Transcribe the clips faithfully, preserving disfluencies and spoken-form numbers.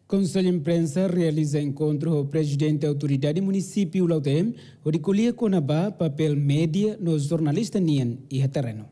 Conselho de Imprensa realiza encontro com o presidente da autoridade do município Lautem, onde colhia com a papel média nos jornalistas Nian e a terreno.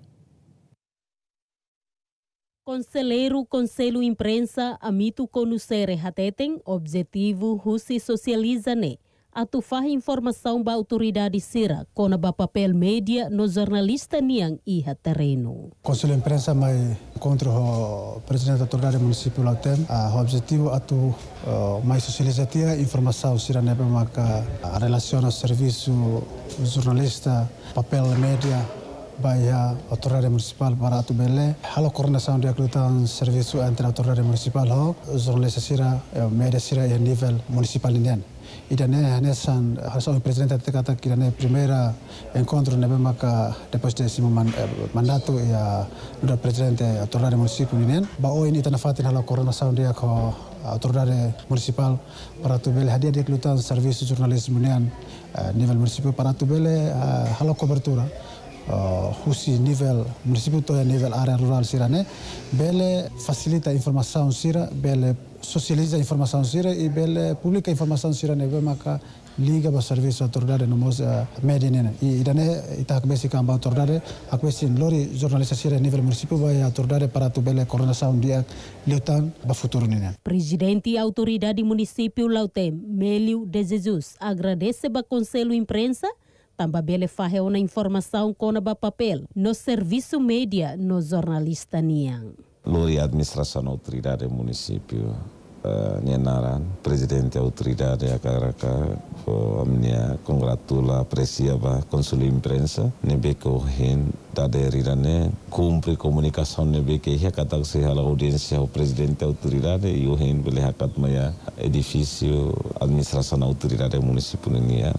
Conselheiro Conselho Imprensa amito conhecer hateten objetivo Russi socializa ne atufar informação ba autoridade sira com a papel média no jornalista niang e terreno. Conselho Imprensa mai encontro o presidente da autoridade do município Lautem, o objetivo atu uh, mais socializatia informação sira ne maka a relação ao serviço jornalista papel média Bahia autoridade municipal para atu bele halo coordenação de aklutan serviço entre autoridade municipal ho jornalista sira média sira e nível municipal indian idane hanesan haso presidente kata kirane primeira encontro nebe maka depois de esse mandato ya do presidente autoridade municipal indian ba o ini tanafatin halo coordenação de ko autoridade municipal para atu bele hadia de aklutan serviço jornalismo indian nível municipal para atu bele halo cobertura Uh, Husi nível município to nível área rural sirane bele facilita informação sira bele socializa informação sira e bele publica informação sira nebe maka liga ba serviço autoridade no mos uh, media nene e idane ita besi kamba autoridade akbesi lori jornalista sira nível município ba autoridade para tu bele coordenação dia liutan ba futuro nene. Presidente autoridade município Lautem Melio de Jesus agradece ba conselho imprensa também bele fahe uma informação com a papel no serviço média no jornalista niang. Lori administração autoridade município uh, Nianaran, presidente autoridade Acaraka, a minha congratula aprecia a conselho imprensa, nebe que o hen da derirane cumpre comunicação nebe que ia catar se a audiência o presidente autoridade e o hen bele hakat maya edifício administração autoridade município niang.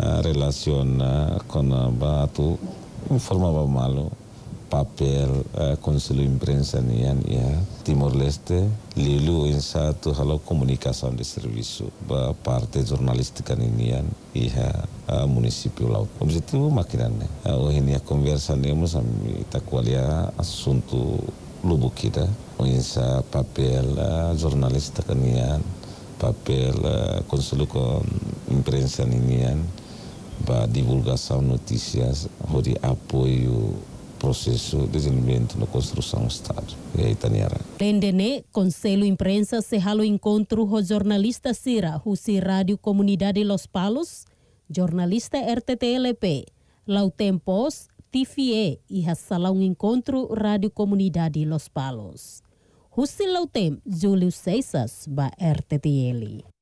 Relaciona com a batu informava malo papel uh, conselho imprensa nian ya Timor-Leste lilu insa tu halo comunicação de serviço ba parte jornalística nian e a município lá objetivo makinane uh, hoje a conversa nemos ami takualia assunto lubukida insa papel uh, jornalística nian papel uh, conselho com imprensa nian para divulgação notícias de apoio processo de desenvolvimento na construção do Estado. E aí Taniara. Lendene, Conselho Imprensa se halo encontro o jornalista Sira, Husi Rádio Comunidade Los Palos, jornalista R T T L P, Lautem Post, T F E e a salão encontro Rádio Comunidade Los Palos. Husi Lautem, Júlio Seisas, ba R T T L.